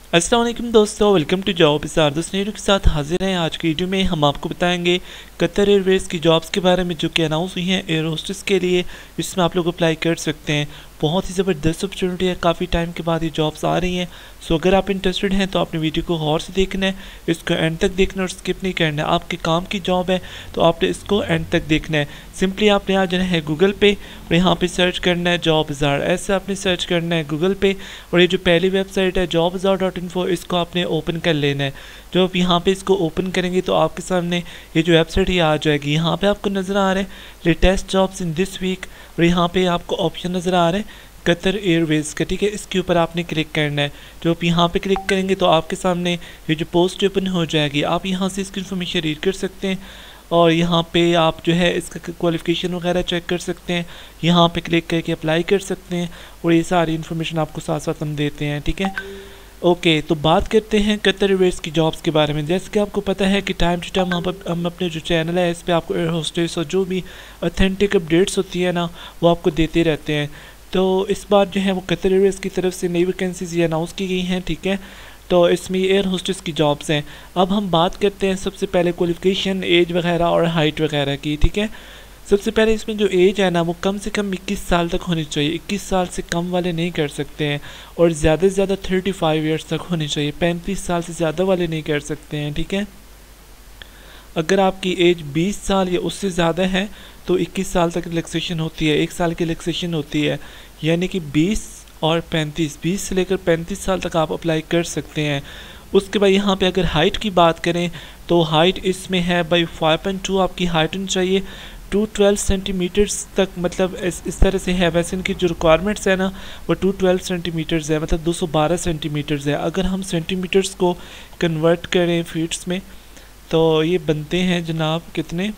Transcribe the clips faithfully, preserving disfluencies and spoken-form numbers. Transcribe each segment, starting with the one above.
अस्सलाम वालेकुम दोस्तों, वेलकम टू जॉब इज़ार। दोस्त वीडियो के साथ हाजिर हैं। आज की वीडियो में हम आपको बताएंगे कतर एयरवेज़ की जॉब्स के बारे में जो कि अनाउंस हुई हैं एयर होस्टेस के लिए, जिसमें आप लोग अप्लाई कर सकते हैं। बहुत ही ज़बरदस्त अपॉर्चुनिटी है, काफ़ी टाइम के बाद ये जॉब्स आ रही हैं। सो अगर आप इंटरेस्टेड हैं तो आपने वीडियो को गौर से देखना है, इसको एंड तक देखना और स्किप नहीं करना है। आपके काम की जॉब है तो आपने इसको एंड तक देखना है। सिंपली आपने आ जाना है गूगल पे और यहाँ पे सर्च करना है जॉब इज़ार। ऐसे आपने सर्च करना है गूगल पे और ये जो पहली वेबसाइट है जॉब इज़ार डॉट इन्फो, इसको आपने ओपन कर लेना है। जब आप यहाँ पे इसको ओपन करेंगे तो आपके सामने ये जो वेबसाइट ये आ जाएगी। यहाँ पे आपको नज़र आ रहा है latest jobs in this week और यहाँ पे आपको ऑप्शन नज़र आ रहा है कतर एयरवेज़ का, ठीक है। इसके ऊपर आपने क्लिक करना है। जब आप यहाँ पे क्लिक करेंगे तो आपके सामने ये जो पोस्ट ओपन हो जाएगी। आप यहाँ से इसकी इन्फॉर्मेशन रीड कर सकते हैं और यहाँ पे आप जो है इसका क्वालिफ़िकेशन वगैरह चेक कर सकते हैं। यहाँ पे क्लिक करके अप्लाई कर सकते हैं और ये सारी इन्फॉर्मेशन आपको साथ साथ हम देते हैं, ठीक है। ओके, तो बात करते हैं कतर एयरवेज़ की जॉब्स के बारे में। जैसे कि आपको पता है कि टाइम टू टाइम हम हम अपने जो चैनल है इस पर आपको एयर होस्टेस और जो भी ऑथेंटिक अपडेट्स होती है ना वो आपको देते रहते हैं। तो इस बार जो है वो कतर एयरवेज़ की तरफ से नई वैकेंसीज ये अनाउंस की गई हैं, ठीक है। तो इसमें एयर होस्टेस की जॉब्स हैं। अब हम बात करते हैं सबसे पहले क्वालिफ़िकेशन, एज वगैरह और हाइट वगैरह की, ठीक है। सबसे पहले इसमें जो एज है ना वो कम से कम इक्कीस साल तक होनी चाहिए। इक्कीस साल से कम वाले नहीं कर सकते हैं और ज़्यादा से ज़्यादा पैंतीस ईयर्स तक होनी चाहिए। पैंतीस साल से ज़्यादा वाले नहीं कर सकते हैं, ठीक है। अगर आपकी एज बीस साल या उससे ज़्यादा है तो इक्कीस साल तक रिलैक्सेशन होती है, एक साल की रिलैक्सेशन होती है। यानी कि बीस और पैंतीस, बीस से लेकर पैंतीस साल तक आप अप्लाई कर सकते हैं। उसके बाद यहाँ पे अगर हाइट की बात करें तो हाइट इसमें है भाई फाइव पॉइंट टू आपकी हाइट होनी चाहिए। टू ट्वेल्व सेंटीमीटर्स तक, मतलब इस इस तरह से है। वैसे इनकी जो रिक्वायरमेंट्स है ना वो टू ट्वेल्व सेंटीमीटर्स है, मतलब दो सौ बारह सेंटीमीटर्स है। अगर हम सेंटीमीटर्स को कन्वर्ट करें फीट्स में तो ये बनते हैं जनाब कितने,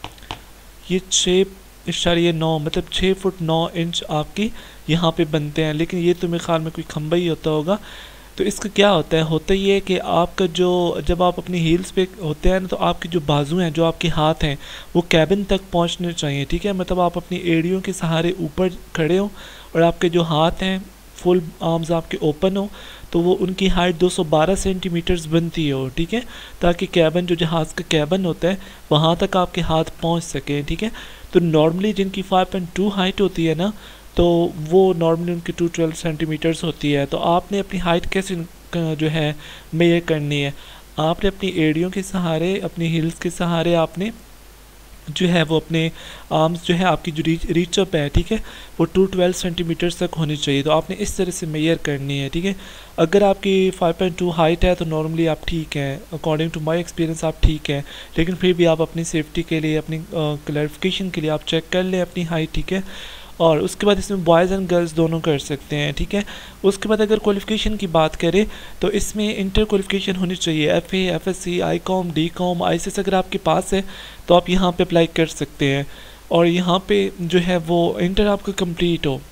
ये छः इशारिये नौ, मतलब छः फुट नौ इंच आपकी यहाँ पे बनते हैं। लेकिन ये तो मेरे ख्याल में कोई खंबा ही होता होगा। तो इसका क्या होता है, होता ये है कि आपका जो जब आप अपनी हील्स पे होते हैं ना तो आपके जो बाजू हैं, जो आपके हाथ हैं वो कैबिन तक पहुंचने चाहिए, ठीक है। मतलब आप अपनी एड़ियों के सहारे ऊपर खड़े हो और आपके जो हाथ हैं फुल आर्म्स आपके ओपन हो, तो वो उनकी हाइट दो सौ बारह सेंटीमीटर्स बनती हो, ठीक है। ताकि कैबिन, जो जहाज़ का कैबिन होता है वहाँ तक आपके हाथ पहुँच सकें, ठीक है। तो नॉर्मली जिनकी फाइव पॉइंट टू हाइट होती है ना तो वो नॉर्मली उनकी टू ट्वेल्व सेंटीमीटर्स होती है। तो आपने अपनी हाइट कैसे जो है मेजर करनी है, आपने अपनी एड़ियों के सहारे, अपनी हील्स के सहारे आपने जो है वो अपने आर्म्स जो है आपकी जो रीच रीचअप है, ठीक है, वो टू ट्वेल्व सेंटीमीटर्स तक होनी चाहिए। तो आपने इस तरह से मेजर करनी है, ठीक है। अगर आपकी फाइव पॉइंट टू हाइट है तो नॉर्मली आप ठीक हैं, अकॉर्डिंग टू माय एक्सपीरियंस आप ठीक है। लेकिन फिर भी आप अपनी सेफ्टी के लिए, अपनी क्लैरिफिकेशन के लिए आप चेक कर लें अपनी हाइट, ठीक है। और उसके बाद इसमें बॉयज़ एंड गर्ल्स दोनों कर सकते हैं, ठीक है। उसके बाद अगर क्वालिफ़िकेशन की बात करें तो इसमें इंटर क्वालिफ़िकेशन होनी चाहिए, F A, F S C, I com, D com, I C S अगर आपके पास है तो आप यहाँ पे अप्लाई कर सकते हैं। और यहाँ पे जो है वो इंटर आपका कंप्लीट हो,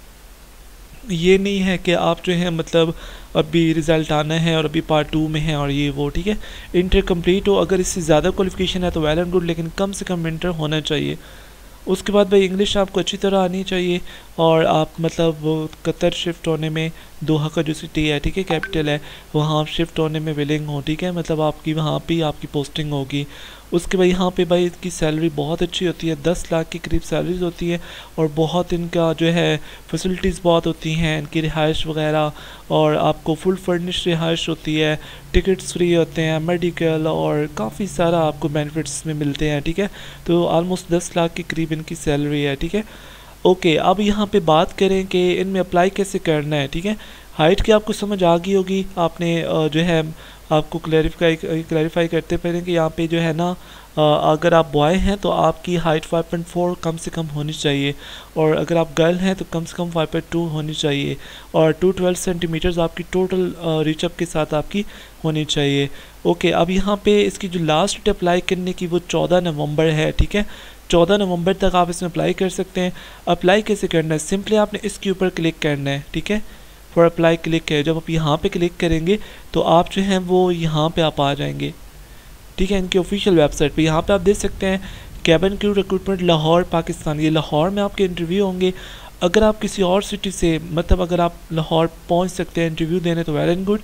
ये नहीं है कि आप जो है मतलब अभी रिज़ल्ट आना है और अभी पार्ट टू में है और ये वो, ठीक है। इंटर कंप्लीट हो, अगर इससे ज़्यादा क्वालिफ़िकेशन है तो वेल एंड गुड, लेकिन कम से कम इंटर होना चाहिए। उसके बाद भाई इंग्लिश आपको अच्छी तरह आनी चाहिए और आप मतलब कतर शिफ्ट होने में, दोहा का जो सिटी है, ठीक है, कैपिटल है, वहाँ आप शिफ्ट होने में विलिंग हो, ठीक है। मतलब आपकी वहाँ पे आपकी पोस्टिंग होगी। उसके बाद यहाँ पे भाई इसकी सैलरी बहुत अच्छी होती है, दस लाख के करीब सैलरीज होती है और बहुत इनका जो है फैसिलिटीज़ बहुत होती हैं, इनकी रिहाइश वगैरह, और आपको फुल फर्निश रिहाइश होती है, टिकट्स फ्री होते हैं, मेडिकल और काफ़ी सारा आपको बेनिफिट्स में मिलते हैं, ठीक है। तो ऑलमोस्ट दस लाख के करीब इनकी सैलरी है, ठीक है। ओके, अब यहाँ पे बात करें कि इनमें अप्लाई कैसे करना है, ठीक है। हाइट की आपको समझ आ गई होगी। आपने जो है आपको क्लैरिफाई क्लैरिफाई करते पहले कि यहाँ पे जो है ना अगर आप बॉय हैं तो आपकी हाइट फाइव पॉइंट फोर कम से कम होनी चाहिए और अगर आप गर्ल हैं तो कम से कम फाइव पॉइंट टू होनी चाहिए और टू ट्वेल्व सेंटीमीटर्स आपकी टोटल रीचअप के साथ आपकी होनी चाहिए। ओके, अब यहाँ पे इसकी जो लास्ट डेट अप्लाई करने की वो चौदह नवंबर है, ठीक है। चौदह नवंबर तक आप इसमें अप्लाई कर सकते हैं। अप्लाई कैसे करना है, सिंपली आपने इसके ऊपर क्लिक करना है, ठीक है। फॉर अप्लाई क्लिक है, जब आप यहाँ पे क्लिक करेंगे तो आप जो हैं वो यहाँ पे आप आ जाएंगे, ठीक है, इनकी ऑफिशियल वेबसाइट पे। यहाँ पे आप देख सकते हैं cabin crew recruitment Lahore Pakistan, ये लाहौर में आपके इंटरव्यू होंगे। अगर आप किसी और सिटी से, मतलब अगर आप लाहौर पहुँच सकते हैं इंटरव्यू देने तो वेल एंड गुड,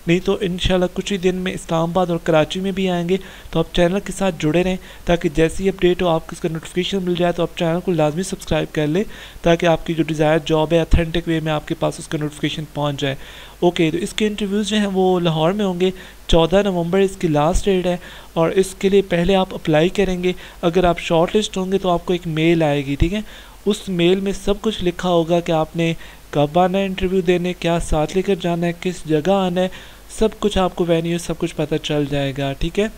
नहीं तो इंशाल्लाह कुछ ही दिन में इस्लामाबाद और कराची में भी आएंगे। तो आप चैनल के साथ जुड़े रहें ताकि जैसी अपडेट हो आपको इसका नोटिफिकेशन मिल जाए। तो आप चैनल को लाजमी सब्सक्राइब कर लें ताकि आपकी जो डिज़ायर जॉब है अथेंटिक वे में आपके पास उसका नोटिफिकेशन पहुँच जाए। ओके, तो इसके इंटरव्यूज़ जो हैं वो लाहौर में होंगे। चौदह नवंबर इसकी लास्ट डेट है और इसके लिए पहले आप अप्लाई करेंगे। अगर आप शॉर्ट लिस्ट होंगे तो आपको एक मेल आएगी, ठीक है। उस मेल में सब कुछ लिखा होगा कि आपने कब आना है इंटरव्यू देने, क्या साथ लेकर जाना है, किस जगह आना है, सब कुछ आपको वेन्यू सब कुछ पता चल जाएगा, ठीक है।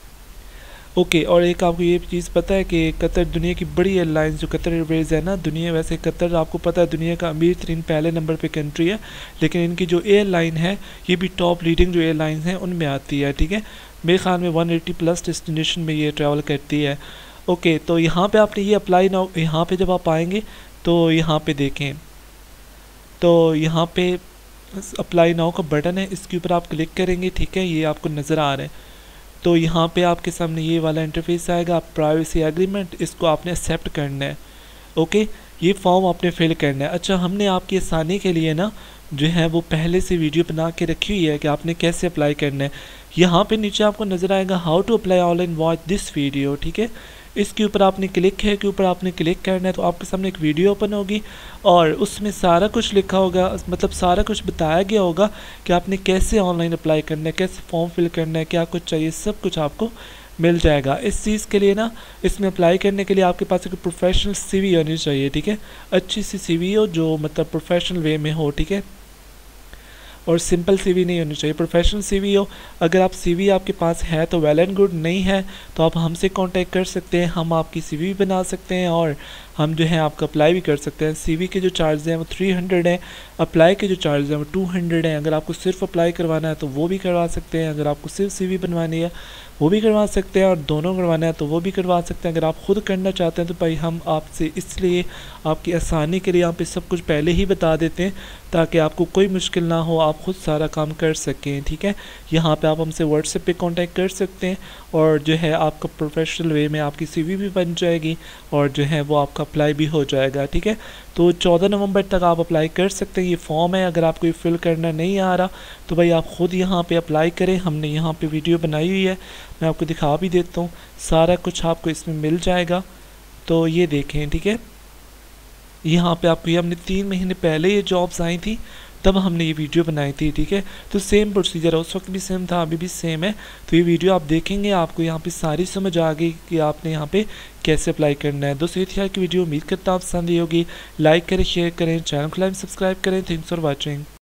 ओके, और एक आपको ये चीज़ पता है कि कतर दुनिया की बड़ी एयरलाइंस जो कतर एयरवेज़ है ना, दुनिया वैसे कतर आपको पता है दुनिया का अमीर तरीन पहले नंबर पे कंट्री है, लेकिन इनकी जो एयरलाइन है ये भी टॉप लीडिंग जो एयरलाइंस हैं उनमें आती है, ठीक है। मेरे ख्याल में वन एटी प्लस डेस्टिनेशन में ये ट्रैवल करती है। ओके, तो यहाँ पे आपने ये अप्लाई नाउ, यहाँ पे जब आप आएंगे तो यहाँ पे देखें, तो यहाँ पे अप्लाई नाउ का बटन है, इसके ऊपर आप क्लिक करेंगे, ठीक है। ये आपको नज़र आ रहा है। तो यहाँ पे आपके सामने ये वाला इंटरफेस आएगा, आप प्राइवेसी एग्रीमेंट इसको आपने एक्सेप्ट करना है। ओके, ये फॉर्म आपने फिल करना है। अच्छा, हमने आपकी आसानी के लिए ना जो है वो पहले से वीडियो बना के रखी हुई है कि आपने कैसे अप्लाई करना है। यहाँ पे नीचे आपको नज़र आएगा how to apply online watch this video, ठीक है। इसके ऊपर आपने क्लिक है के ऊपर आपने क्लिक करना है तो आपके सामने एक वीडियो ओपन होगी और उसमें सारा कुछ लिखा होगा, मतलब सारा कुछ बताया गया होगा कि आपने कैसे ऑनलाइन अप्लाई करना है, कैसे फॉर्म फिल करना है, क्या कुछ चाहिए, सब कुछ आपको मिल जाएगा। इस चीज़ के लिए ना, इसमें अप्लाई करने के लिए आपके पास एक प्रोफेशनल सीवी होनी चाहिए, ठीक है। अच्छी सी सीवी हो जो मतलब प्रोफेशनल वे में हो, ठीक है। और सिंपल सीवी नहीं होनी चाहिए, प्रोफेशनल सीवी हो। अगर आप सीवी आपके पास है तो वेल एंड गुड, नहीं है तो आप हमसे कांटेक्ट कर सकते हैं, हम आपकी सीवी भी बना सकते हैं और हम जो है आपका अप्लाई भी कर सकते हैं। सीवी के जो चार्ज हैं वो थ्री हंड्रेड हैं, अप्लाई के जो चार्ज हैं वो टू हंड्रेड हैं। अगर आपको सिर्फ अप्लाई करवाना है तो वो भी करवा सकते हैं, अगर आपको सिर्फ सीवी बनवानी है वो भी करवा सकते हैं और दोनों करवाना है तो वो भी करवा सकते हैं। अगर आप खुद करना चाहते हैं तो भाई हम आपसे इसलिए आपकी आसानी के लिए यहाँ पे सब कुछ पहले ही बता देते हैं ताकि आपको कोई मुश्किल ना हो, आप खुद सारा काम कर सकें, ठीक है। यहाँ पे आप हमसे व्हाट्सएप पे कांटेक्ट कर सकते हैं और जो है आपका प्रोफेशनल वे में आपकी सीवी भी बन जाएगी और जो है वो आपका अप्लाई भी हो जाएगा, ठीक है। तो चौदह नवंबर तक आप अप्लाई कर सकते हैं। ये फॉर्म है, अगर आपको ये फिल करना नहीं आ रहा तो भाई आप ख़ुद यहाँ पे अप्लाई करें। हमने यहाँ पे वीडियो बनाई हुई है, मैं आपको दिखा भी देता हूँ, सारा कुछ आपको इसमें मिल जाएगा। तो ये देखें, ठीक है। यहाँ पे आपको ये हमने तीन महीने पहले ये जॉब्स आई थी तब हमने ये वीडियो बनाई थी, ठीक है। तो सेम प्रोसीजर है, उस वक्त भी सेम था, अभी भी सेम है। तो ये वीडियो आप देखेंगे आपको यहाँ पे सारी समझ आ गई कि आपने यहाँ पे कैसे अप्लाई करना है। दोस्तों ये थी आज की वीडियो, उम्मीद करता हूँ आप पसंद आई होगी। लाइक करें, शेयर करें, चैनल को लाइक सब्सक्राइब करें। Thanks for watching.